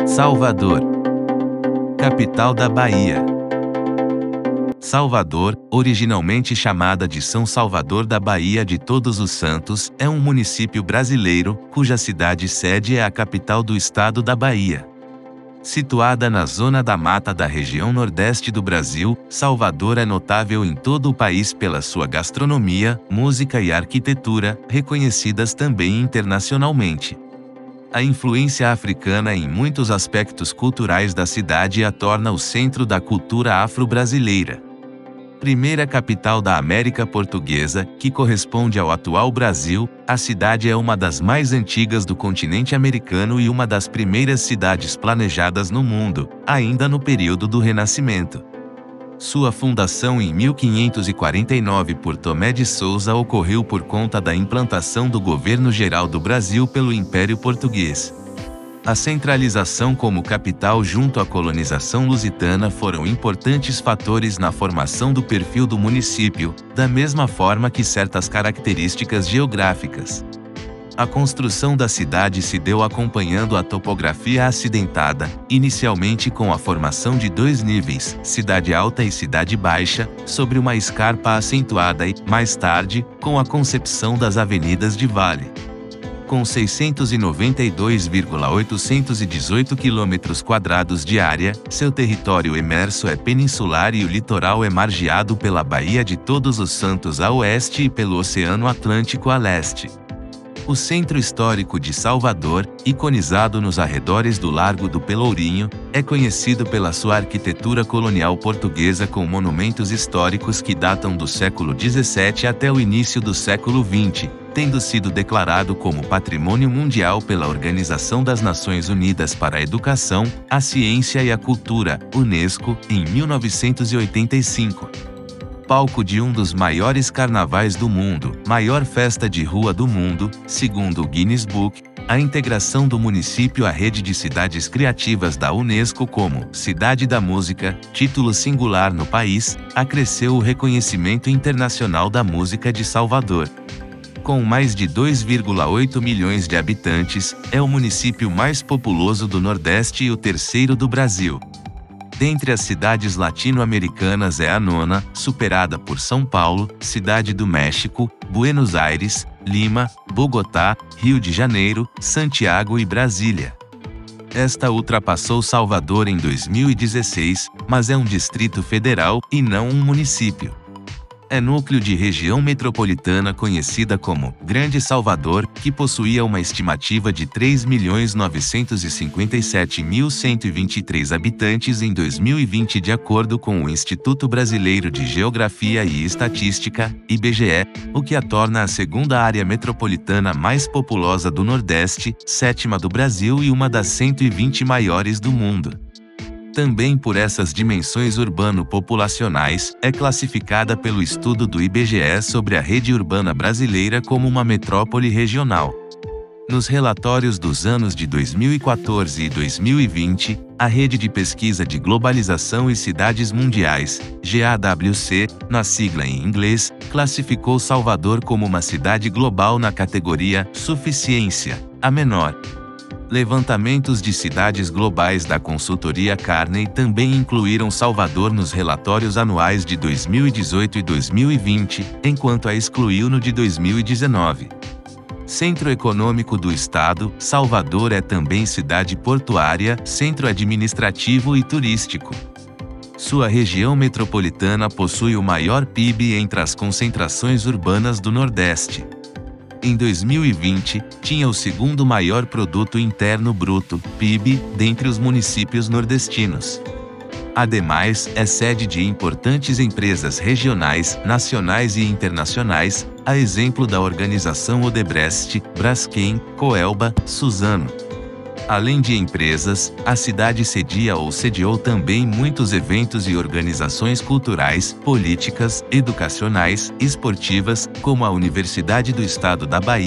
Salvador, capital da Bahia. Salvador, originalmente chamada de São Salvador da Bahia de Todos os Santos, é um município brasileiro, cuja cidade-sede é a capital do estado da Bahia. Situada na zona da mata da região nordeste do Brasil, Salvador é notável em todo o país pela sua gastronomia, música e arquitetura, reconhecidas também internacionalmente. A influência africana em muitos aspectos culturais da cidade a torna o centro da cultura afro-brasileira. Primeira capital da América Portuguesa, que corresponde ao atual Brasil, a cidade é uma das mais antigas do continente americano e uma das primeiras cidades planejadas no mundo, ainda no período do Renascimento. Sua fundação em 1549 por Tomé de Souza ocorreu por conta da implantação do governo geral do Brasil pelo Império Português. A centralização como capital junto à colonização lusitana foram importantes fatores na formação do perfil do município, da mesma forma que certas características geográficas. A construção da cidade se deu acompanhando a topografia acidentada, inicialmente com a formação de dois níveis, Cidade Alta e Cidade Baixa, sobre uma escarpa acentuada e, mais tarde, com a concepção das avenidas de vale. Com 692,818 km² de área, seu território emerso é peninsular e o litoral é margeado pela Baía de Todos os Santos a oeste e pelo Oceano Atlântico a leste. O centro histórico de Salvador, iconizado nos arredores do Largo do Pelourinho, é conhecido pela sua arquitetura colonial portuguesa com monumentos históricos que datam do século XVII até o início do século XX, tendo sido declarado como Patrimônio Mundial pela Organização das Nações Unidas para a Educação, a Ciência e a Cultura, UNESCO, em 1985. Palco de um dos maiores carnavais do mundo, maior festa de rua do mundo, segundo o Guinness Book, a integração do município à rede de cidades criativas da UNESCO como Cidade da Música, título singular no país, acresceu o reconhecimento internacional da música de Salvador. Com mais de 2,8 milhões de habitantes, é o município mais populoso do Nordeste e o terceiro do Brasil. Dentre as cidades latino-americanas é a nona, superada por São Paulo, Cidade do México, Buenos Aires, Lima, Bogotá, Rio de Janeiro, Santiago e Brasília. Esta ultrapassou Salvador em 2016, mas é um distrito federal e não um município. É núcleo de região metropolitana conhecida como Grande Salvador, que possuía uma estimativa de 3.957.123 habitantes em 2020 de acordo com o Instituto Brasileiro de Geografia e Estatística, IBGE, o que a torna a segunda área metropolitana mais populosa do Nordeste, sétima do Brasil e uma das 120 maiores do mundo. Também por essas dimensões urbano-populacionais, é classificada pelo estudo do IBGE sobre a rede urbana brasileira como uma metrópole regional. Nos relatórios dos anos de 2014 e 2020, a Rede de Pesquisa de Globalização e Cidades Mundiais, GAWC, na sigla em inglês, classificou Salvador como uma cidade global na categoria Suficiência, a menor. Levantamentos de cidades globais da consultoria Carney também incluíram Salvador nos relatórios anuais de 2018 e 2020, enquanto a excluiu no de 2019. Centro econômico do estado, Salvador é também cidade portuária, centro administrativo e turístico. Sua região metropolitana possui o maior PIB entre as concentrações urbanas do Nordeste. Em 2020, tinha o segundo maior produto interno bruto, PIB, dentre os municípios nordestinos. Ademais, é sede de importantes empresas regionais, nacionais e internacionais, a exemplo da organização Odebrecht, Braskem, Coelba, Suzano. Além de empresas, a cidade cedia ou sediou também muitos eventos e organizações culturais, políticas, educacionais, esportivas, como a Universidade do Estado da Bahia,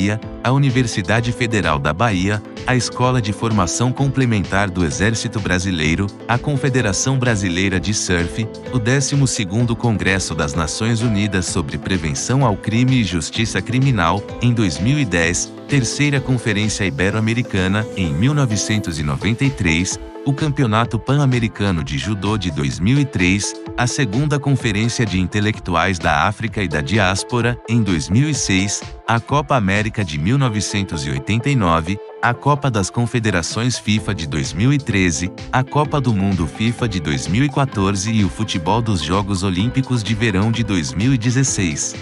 a Universidade Federal da Bahia, a Escola de Formação Complementar do Exército Brasileiro, a Confederação Brasileira de Surf, o 12º Congresso das Nações Unidas sobre Prevenção ao Crime e Justiça Criminal, em 2010, Terceira Conferência Ibero-Americana, em 1993, o Campeonato Pan-Americano de Judô de 2003, a Segunda Conferência de Intelectuais da África e da Diáspora, em 2006, a Copa América de 1989, a Copa das Confederações FIFA de 2013, a Copa do Mundo FIFA de 2014 e o futebol dos Jogos Olímpicos de Verão de 2016.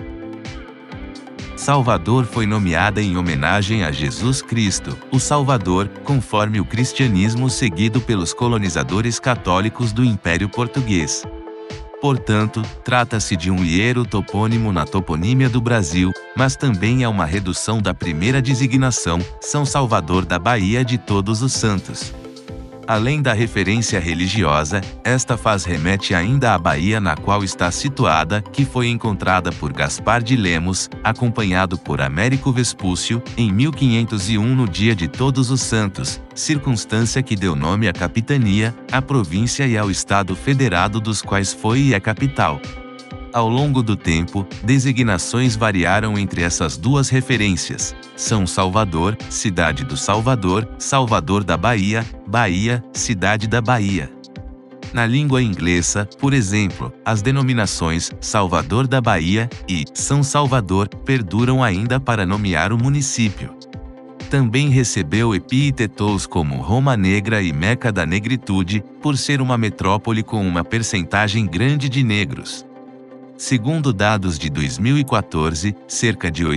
Salvador foi nomeada em homenagem a Jesus Cristo, o Salvador, conforme o cristianismo seguido pelos colonizadores católicos do Império Português. Portanto, trata-se de um hierotopônimo na toponímia do Brasil, mas também é uma redução da primeira designação, São Salvador da Bahia de Todos os Santos. Além da referência religiosa, esta faz remete ainda à Bahia na qual está situada, que foi encontrada por Gaspar de Lemos, acompanhado por Américo Vespúcio, em 1501 no dia de Todos os Santos, circunstância que deu nome à capitania, à província e ao estado federado dos quais foi e é capital. Ao longo do tempo, designações variaram entre essas duas referências: São Salvador, Cidade do Salvador, Salvador da Bahia, Bahia, Cidade da Bahia. Na língua inglesa, por exemplo, as denominações Salvador da Bahia e São Salvador perduram ainda para nomear o município. Também recebeu epítetos como Roma Negra e Meca da Negritude, por ser uma metrópole com uma percentagem grande de negros. Segundo dados de 2014, cerca de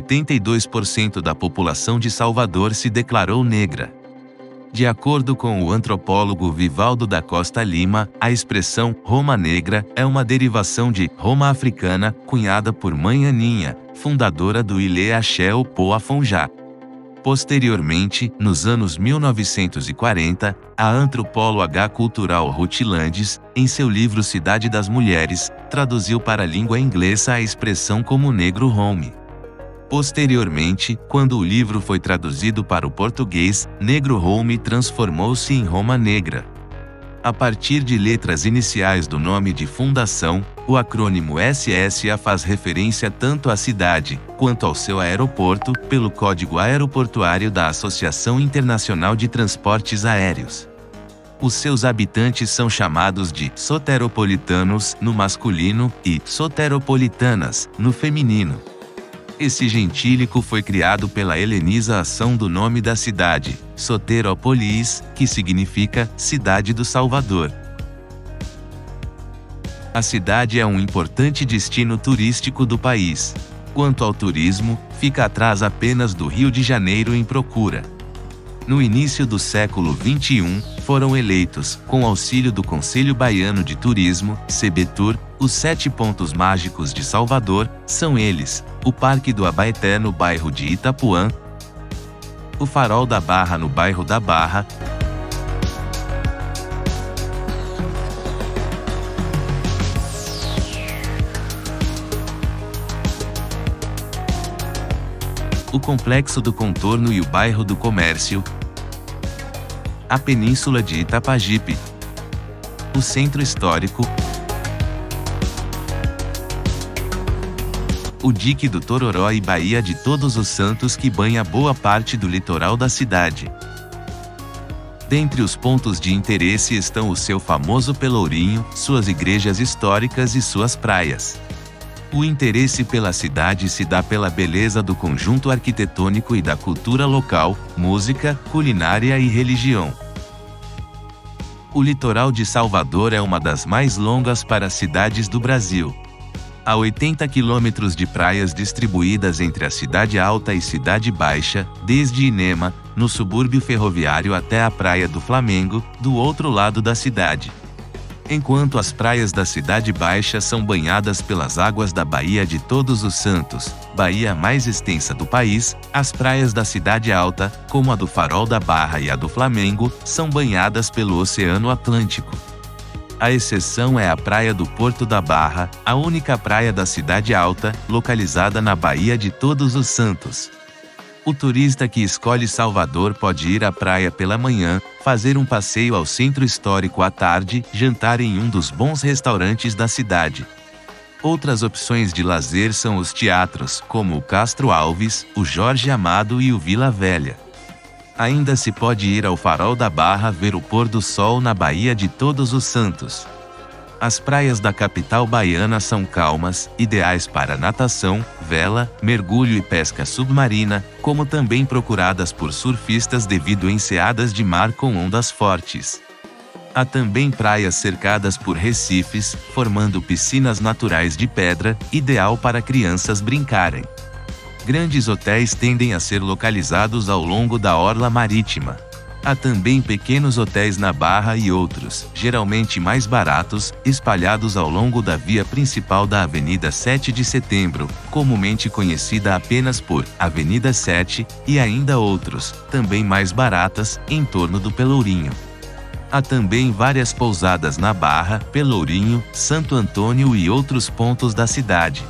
82% da população de Salvador se declarou negra. De acordo com o antropólogo Vivaldo da Costa Lima, a expressão Roma Negra é uma derivação de Roma Africana, cunhada por Mãe Aninha, fundadora do Ilê Axé Opô Afonjá. Posteriormente, nos anos 1940, a antropóloga cultural Ruth Landes, em seu livro Cidade das Mulheres, traduziu para a língua inglesa a expressão como negro home. Posteriormente, quando o livro foi traduzido para o português, negro home transformou-se em Roma Negra. A partir de letras iniciais do nome de fundação, o acrônimo SSA faz referência tanto à cidade, quanto ao seu aeroporto, pelo Código Aeroportuário da Associação Internacional de Transportes Aéreos. Os seus habitantes são chamados de soteropolitanos, no masculino, e soteropolitanas, no feminino. Esse gentílico foi criado pela helenização do nome da cidade, Soterópolis, que significa Cidade do Salvador. A cidade é um importante destino turístico do país. Quanto ao turismo, fica atrás apenas do Rio de Janeiro em procura. No início do século XXI, foram eleitos, com auxílio do Conselho Baiano de Turismo, CBTUR, os 7 pontos mágicos de Salvador. São eles: o Parque do Abaeté no bairro de Itapuã, o Farol da Barra no bairro da Barra, o Complexo do Contorno e o bairro do Comércio, a Península de Itapajipe, o Centro Histórico, o Dique do Tororó e Baía de Todos os Santos, que banha boa parte do litoral da cidade. Dentre os pontos de interesse estão o seu famoso Pelourinho, suas igrejas históricas e suas praias. O interesse pela cidade se dá pela beleza do conjunto arquitetônico e da cultura local, música, culinária e religião. O litoral de Salvador é uma das mais longas para as cidades do Brasil. Há 80 quilômetros de praias distribuídas entre a Cidade Alta e Cidade Baixa, desde Inema, no subúrbio ferroviário, até a Praia do Flamengo, do outro lado da cidade. Enquanto as praias da Cidade Baixa são banhadas pelas águas da Baía de Todos os Santos, baía mais extensa do país, as praias da Cidade Alta, como a do Farol da Barra e a do Flamengo, são banhadas pelo Oceano Atlântico. A exceção é a Praia do Porto da Barra, a única praia da Cidade Alta, localizada na Baía de Todos os Santos. O turista que escolhe Salvador pode ir à praia pela manhã, fazer um passeio ao centro histórico à tarde, jantar em um dos bons restaurantes da cidade. Outras opções de lazer são os teatros, como o Castro Alves, o Jorge Amado e o Vila Velha. Ainda se pode ir ao Farol da Barra ver o pôr do sol na Baía de Todos os Santos. As praias da capital baiana são calmas, ideais para natação, vela, mergulho e pesca submarina, como também procuradas por surfistas devido a enseadas de mar com ondas fortes. Há também praias cercadas por recifes, formando piscinas naturais de pedra, ideal para crianças brincarem. Grandes hotéis tendem a ser localizados ao longo da orla marítima. Há também pequenos hotéis na Barra e outros, geralmente mais baratos, espalhados ao longo da via principal da Avenida 7 de Setembro, comumente conhecida apenas por Avenida 7, e ainda outros, também mais baratas, em torno do Pelourinho. Há também várias pousadas na Barra, Pelourinho, Santo Antônio e outros pontos da cidade.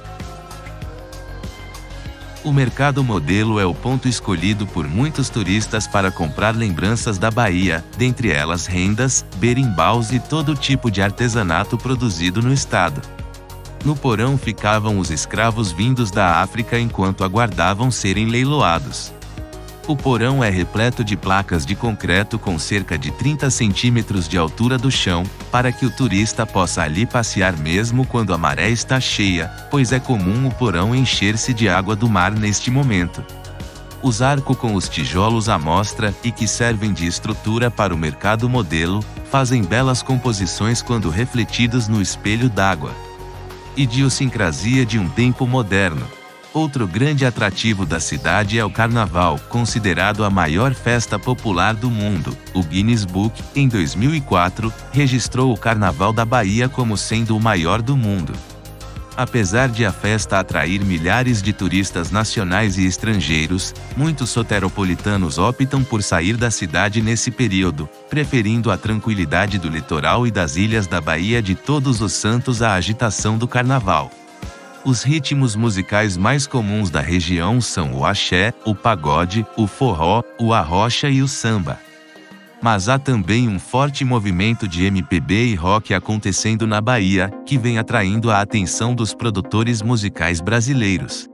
O Mercado Modelo é o ponto escolhido por muitos turistas para comprar lembranças da Bahia, dentre elas rendas, berimbaus e todo tipo de artesanato produzido no estado. No porão ficavam os escravos vindos da África enquanto aguardavam serem leiloados. O porão é repleto de placas de concreto com cerca de 30 centímetros de altura do chão, para que o turista possa ali passear mesmo quando a maré está cheia, pois é comum o porão encher-se de água do mar neste momento. Os arcos com os tijolos à mostra e que servem de estrutura para o Mercado Modelo, fazem belas composições quando refletidos no espelho d'água. Idiosincrasia de um tempo moderno. Outro grande atrativo da cidade é o Carnaval, considerado a maior festa popular do mundo. O Guinness Book, em 2004, registrou o Carnaval da Bahia como sendo o maior do mundo. Apesar de a festa atrair milhares de turistas nacionais e estrangeiros, muitos soteropolitanos optam por sair da cidade nesse período, preferindo a tranquilidade do litoral e das ilhas da Baía de Todos os Santos à agitação do Carnaval. Os ritmos musicais mais comuns da região são o axé, o pagode, o forró, o arrocha e o samba. Mas há também um forte movimento de MPB e rock acontecendo na Bahia, que vem atraindo a atenção dos produtores musicais brasileiros.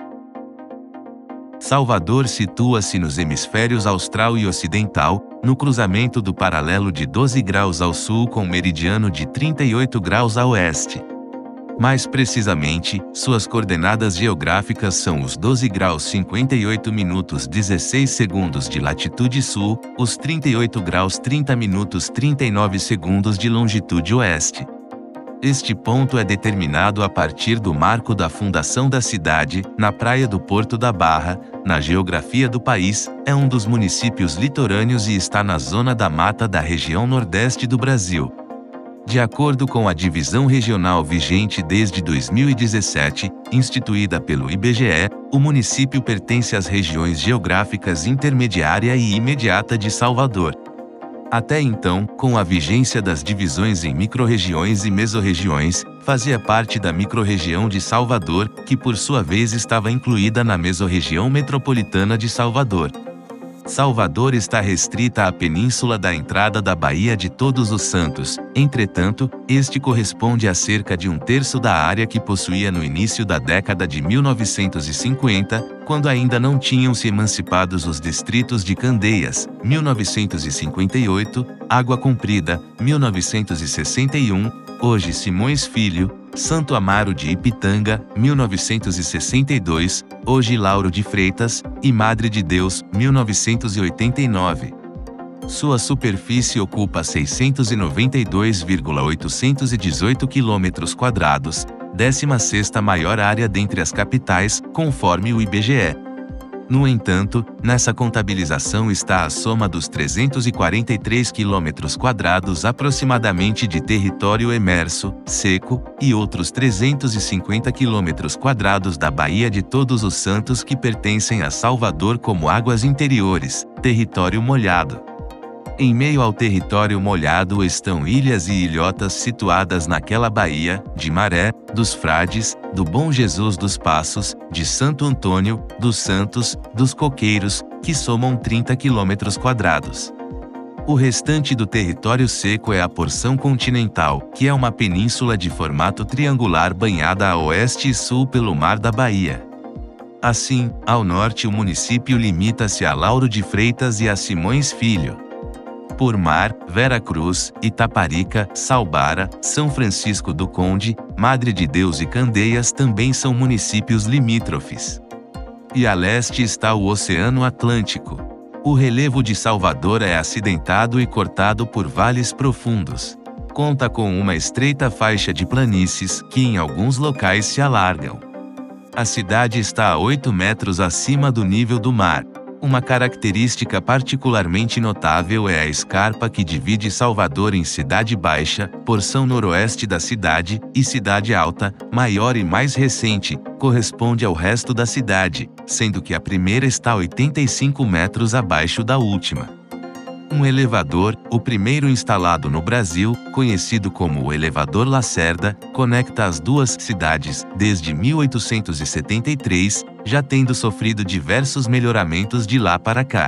Salvador situa-se nos hemisférios austral e ocidental, no cruzamento do paralelo de 12 graus ao sul com o meridiano de 38 graus a oeste. Mais precisamente, suas coordenadas geográficas são os 12 graus 58 minutos 16 segundos de latitude sul, os 38 graus 30 minutos 39 segundos de longitude oeste. Este ponto é determinado a partir do marco da fundação da cidade, na praia do Porto da Barra, na geografia do país, é um dos municípios litorâneos e está na zona da mata da região nordeste do Brasil. De acordo com a divisão regional vigente desde 2017, instituída pelo IBGE, o município pertence às regiões geográficas intermediária e imediata de Salvador. Até então, com a vigência das divisões em microrregiões e mesorregiões, fazia parte da microrregião de Salvador, que por sua vez estava incluída na mesorregião metropolitana de Salvador. Salvador está restrita à península da entrada da Baía de Todos os Santos, entretanto, este corresponde a cerca de um terço da área que possuía no início da década de 1950, quando ainda não tinham se emancipados os distritos de Candeias, 1958, Água Comprida, 1961, hoje Simões Filho, Santo Amaro de Ipitanga, 1962, hoje Lauro de Freitas, e Madre de Deus, 1989. Sua superfície ocupa 692,818 km², 16ª maior área dentre as capitais, conforme o IBGE. No entanto, nessa contabilização está a soma dos 343 km² aproximadamente de território emerso, seco, e outros 350 km² da Baía de Todos os Santos que pertencem a Salvador como águas interiores, território molhado. Em meio ao território molhado estão ilhas e ilhotas situadas naquela baía, de Maré, dos Frades, do Bom Jesus dos Passos, de Santo Antônio, dos Santos, dos Coqueiros, que somam 30 km². O restante do território seco é a porção continental, que é uma península de formato triangular banhada a oeste e sul pelo Mar da Bahia. Assim, ao norte o município limita-se a Lauro de Freitas e a Simões Filho. Por mar, Vera Cruz, Itaparica, Salbara, São Francisco do Conde, Madre de Deus e Candeias também são municípios limítrofes. E a leste está o Oceano Atlântico. O relevo de Salvador é acidentado e cortado por vales profundos. Conta com uma estreita faixa de planícies, que em alguns locais se alargam. A cidade está a 8 metros acima do nível do mar. Uma característica particularmente notável é a escarpa que divide Salvador em Cidade Baixa, porção noroeste da cidade, e Cidade Alta, maior e mais recente, corresponde ao resto da cidade, sendo que a primeira está a 85 metros abaixo da última. Um elevador, o primeiro instalado no Brasil, conhecido como o Elevador Lacerda, conecta as duas cidades, desde 1873, já tendo sofrido diversos melhoramentos de lá para cá.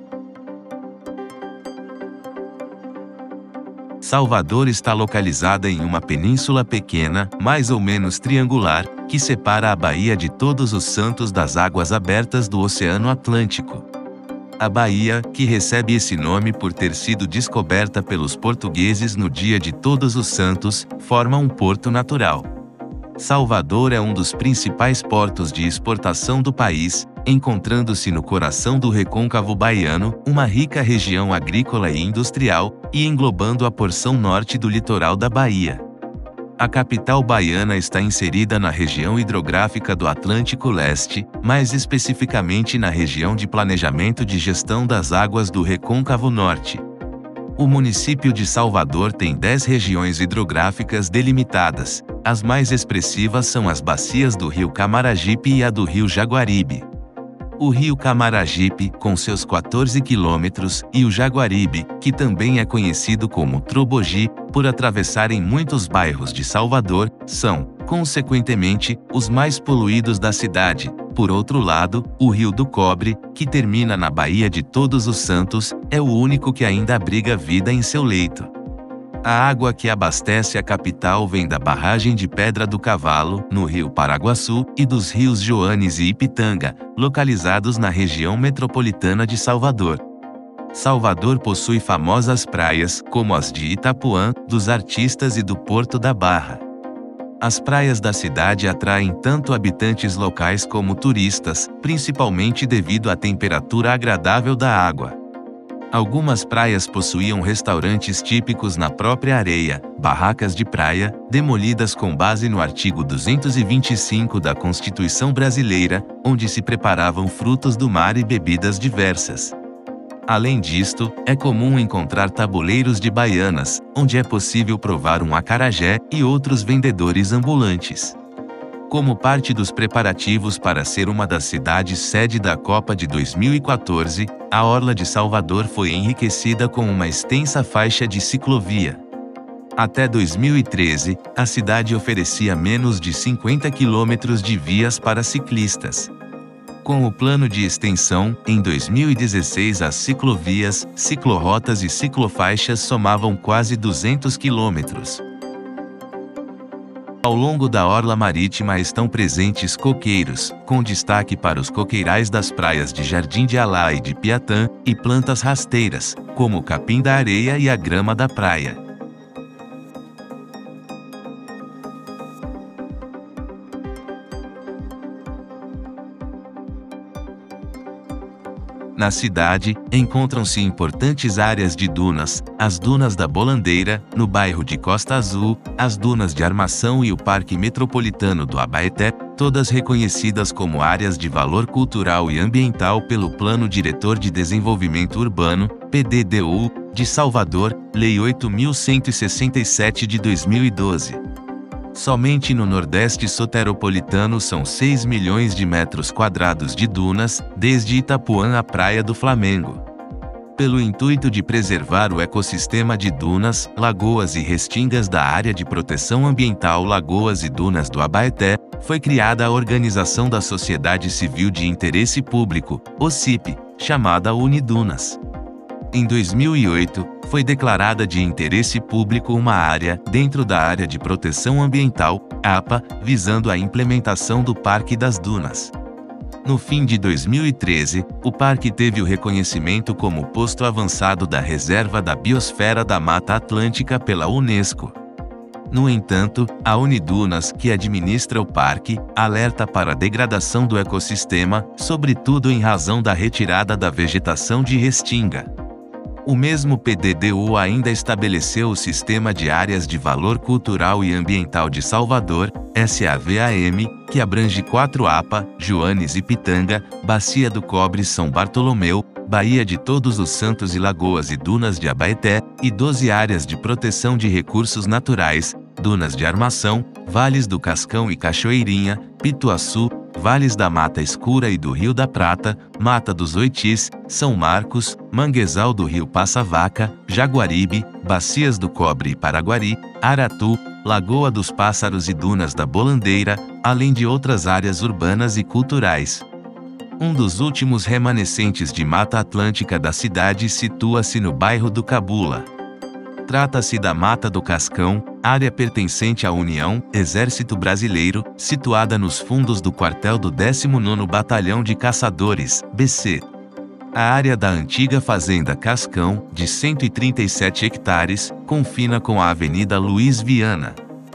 Salvador está localizada em uma península pequena, mais ou menos triangular, que separa a Baía de Todos os Santos das águas abertas do Oceano Atlântico. A baía, que recebe esse nome por ter sido descoberta pelos portugueses no dia de Todos os Santos, forma um porto natural. Salvador é um dos principais portos de exportação do país, encontrando-se no coração do recôncavo baiano, uma rica região agrícola e industrial, e englobando a porção norte do litoral da Bahia. A capital baiana está inserida na região hidrográfica do Atlântico Leste, mais especificamente na região de planejamento de gestão das águas do Recôncavo Norte. O município de Salvador tem 10 regiões hidrográficas delimitadas. As mais expressivas são as bacias do rio Camaragipe e a do rio Jaguaribe. O rio Camaragipe, com seus 14 quilômetros, e o Jaguaribe, que também é conhecido como Trobogi, por atravessarem muitos bairros de Salvador, são, consequentemente, os mais poluídos da cidade. Por outro lado, o Rio do Cobre, que termina na Baía de Todos os Santos, é o único que ainda abriga vida em seu leito. A água que abastece a capital vem da barragem de Pedra do Cavalo, no rio Paraguaçu, e dos rios Joanes e Ipitanga, localizados na região metropolitana de Salvador. Salvador possui famosas praias, como as de Itapuã, dos Artistas e do Porto da Barra. As praias da cidade atraem tanto habitantes locais como turistas, principalmente devido à temperatura agradável da água. Algumas praias possuíam restaurantes típicos na própria areia, barracas de praia, demolidas com base no artigo 225 da Constituição Brasileira, onde se preparavam frutos do mar e bebidas diversas. Além disto, é comum encontrar tabuleiros de baianas, onde é possível provar um acarajé e outros vendedores ambulantes. Como parte dos preparativos para ser uma das cidades sede da Copa de 2014, a Orla de Salvador foi enriquecida com uma extensa faixa de ciclovia. Até 2013, a cidade oferecia menos de 50 quilômetros de vias para ciclistas. Com o plano de extensão, em 2016 as ciclovias, ciclorotas e ciclofaixas somavam quase 200 quilômetros. Ao longo da orla marítima estão presentes coqueiros, com destaque para os coqueirais das praias de Jardim de Alá e de Piatã, e plantas rasteiras, como o capim da areia e a grama da praia. Na cidade, encontram-se importantes áreas de dunas, as Dunas da Bolandeira, no bairro de Costa Azul, as Dunas de Armação e o Parque Metropolitano do Abaeté, todas reconhecidas como áreas de valor cultural e ambiental pelo Plano Diretor de Desenvolvimento Urbano, PDDU, de Salvador, Lei 8.167 de 2012. Somente no Nordeste soteropolitano são 6 milhões de metros quadrados de dunas, desde Itapuã à Praia do Flamengo. Pelo intuito de preservar o ecossistema de dunas, lagoas e restingas da Área de Proteção Ambiental Lagoas e Dunas do Abaeté, foi criada a Organização da Sociedade Civil de Interesse Público, OCIP, chamada Unidunas. Em 2008, foi declarada de interesse público uma área, dentro da Área de Proteção Ambiental, APA, visando a implementação do Parque das Dunas. No fim de 2013, o parque teve o reconhecimento como posto avançado da Reserva da Biosfera da Mata Atlântica pela Unesco. No entanto, a Unidunas, que administra o parque, alerta para a degradação do ecossistema, sobretudo em razão da retirada da vegetação de restinga. O mesmo PDDU ainda estabeleceu o Sistema de Áreas de Valor Cultural e Ambiental de Salvador, SAVAM, que abrange 4 APA, Joanes e Pitanga, Bacia do Cobre São Bartolomeu, Baía de Todos os Santos e Lagoas e Dunas de Abaeté, e 12 áreas de proteção de recursos naturais, Dunas de Armação, Vales do Cascão e Cachoeirinha, Pituaçu, Vales da Mata Escura e do Rio da Prata, Mata dos Oitis, São Marcos, Manguezal do Rio Passa-Vaca, Jaguaribe, Bacias do Cobre e Paraguari, Aratu, Lagoa dos Pássaros e Dunas da Bolandeira, além de outras áreas urbanas e culturais. Um dos últimos remanescentes de Mata Atlântica da cidade situa-se no bairro do Cabula. Trata-se da Mata do Cascão, área pertencente à União, Exército Brasileiro, situada nos fundos do quartel do 19º Batalhão de Caçadores, BC. A área da antiga Fazenda Cascão, de 137 hectares, confina com a Avenida Luiz Viana.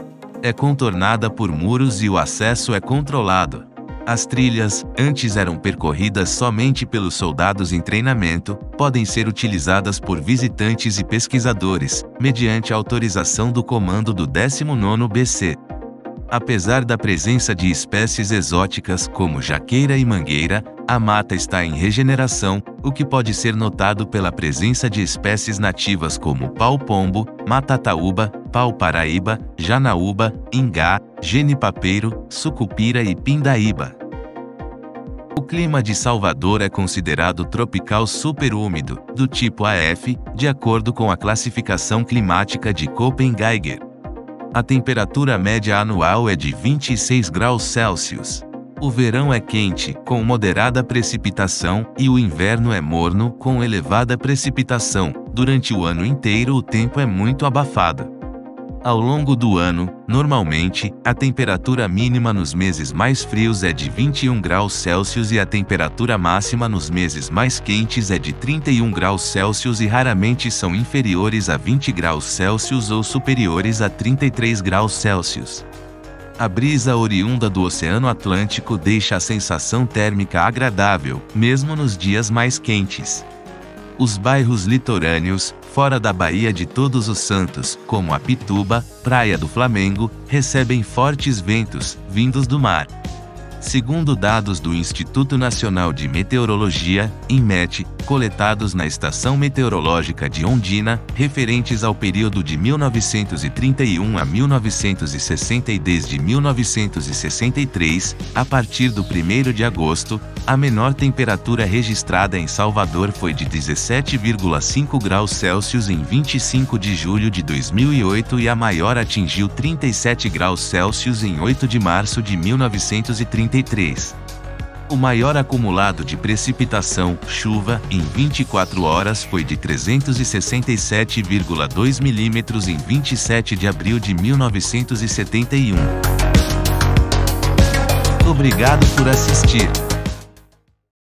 É contornada por muros e o acesso é controlado. As trilhas, antes eram percorridas somente pelos soldados em treinamento, podem ser utilizadas por visitantes e pesquisadores, mediante autorização do comando do 19º BC. Apesar da presença de espécies exóticas como jaqueira e mangueira, a mata está em regeneração, o que pode ser notado pela presença de espécies nativas como pau-pombo, matataúba, pau-paraíba, janaúba, ingá, genipapeiro, sucupira e pindaíba. O clima de Salvador é considerado tropical superúmido, do tipo AF, de acordo com a classificação climática de Köppen-Geiger. A temperatura média anual é de 26 graus Celsius. O verão é quente, com moderada precipitação, e o inverno é morno, com elevada precipitação. Durante o ano inteiro o tempo é muito abafado. Ao longo do ano, normalmente, a temperatura mínima nos meses mais frios é de 21 graus Celsius e a temperatura máxima nos meses mais quentes é de 31 graus Celsius e raramente são inferiores a 20 graus Celsius ou superiores a 33 graus Celsius. A brisa oriunda do Oceano Atlântico deixa a sensação térmica agradável, mesmo nos dias mais quentes. Os bairros litorâneos, fora da Baía de Todos os Santos, como Apituba, Praia do Flamengo, recebem fortes ventos, vindos do mar. Segundo dados do Instituto Nacional de Meteorologia, INMET, coletados na Estação Meteorológica de Ondina, referentes ao período de 1931 a 1960 e desde 1963, a partir do 1º de agosto, a menor temperatura registrada em Salvador foi de 17,5 graus Celsius em 25 de julho de 2008 e a maior atingiu 37 graus Celsius em 8 de março de 1933. O maior acumulado de precipitação, chuva, em 24 horas foi de 367,2 milímetros em 27 de abril de 1971. Obrigado por assistir.